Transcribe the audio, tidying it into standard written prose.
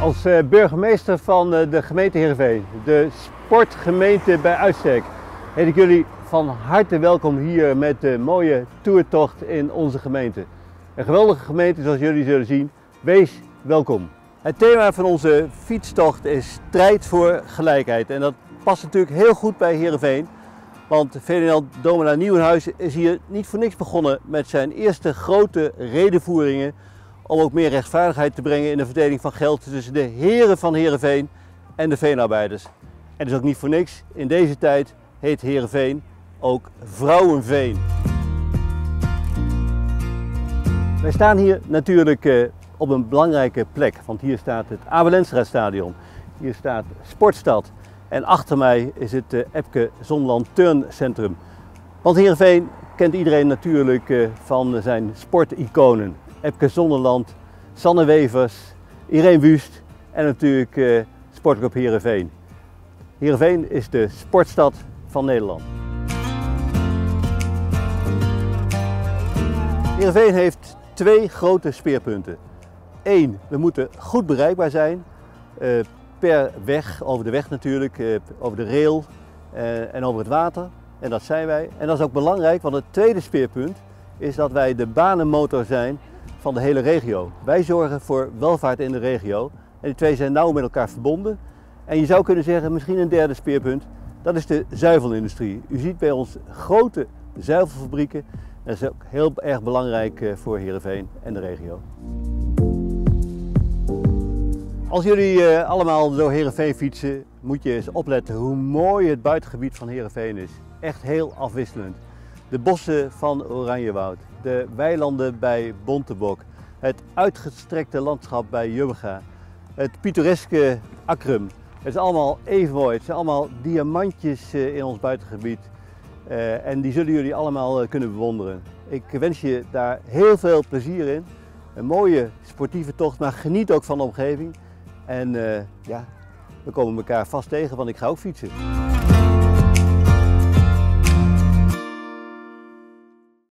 Als burgemeester van de gemeente Heerenveen, de sportgemeente bij uitstek, heet ik jullie van harte welkom hier met de mooie toertocht in onze gemeente. Een geweldige gemeente zoals jullie zullen zien. Wees welkom. Het thema van onze fietstocht is strijd voor gelijkheid. En dat past natuurlijk heel goed bij Heerenveen. Want Ferdinand Domela Nieuwenhuis is hier niet voor niks begonnen met zijn eerste grote redenvoeringen om ook meer rechtvaardigheid te brengen in de verdeling van geld tussen de heren van Heerenveen en de veenarbeiders. En dus ook niet voor niks, in deze tijd heet Heerenveen ook Vrouwenveen. Wij staan hier natuurlijk op een belangrijke plek, want hier staat het Abel Enstra Stadion, hier staat Sportstad en achter mij is het Epke Zonderland Turncentrum. Want Heerenveen kent iedereen natuurlijk van zijn sporticonen. Epke Zonderland, Sanne Wevers, Irene Wüst en natuurlijk Sportclub Heerenveen. Heerenveen is de sportstad van Nederland. Heerenveen heeft twee grote speerpunten. Eén, we moeten goed bereikbaar zijn per weg, over de weg natuurlijk, over de rail en over het water. En dat zijn wij. En dat is ook belangrijk, want het tweede speerpunt is dat wij de banenmotor zijn van de hele regio. Wij zorgen voor welvaart in de regio en die twee zijn nauw met elkaar verbonden. En je zou kunnen zeggen, misschien een derde speerpunt, dat is de zuivelindustrie. U ziet bij ons grote zuivelfabrieken. Dat is ook heel erg belangrijk voor Heerenveen en de regio. Als jullie allemaal door Heerenveen fietsen, moet je eens opletten hoe mooi het buitengebied van Heerenveen is. Echt heel afwisselend. De bossen van Oranjewoud, de weilanden bij Bontebok, het uitgestrekte landschap bij Jubbega, het pittoreske Akrum. Het is allemaal even mooi. Het zijn allemaal diamantjes in ons buitengebied en die zullen jullie allemaal kunnen bewonderen. Ik wens je daar heel veel plezier in. Een mooie sportieve tocht, maar geniet ook van de omgeving. En ja, we komen elkaar vast tegen, want ik ga ook fietsen.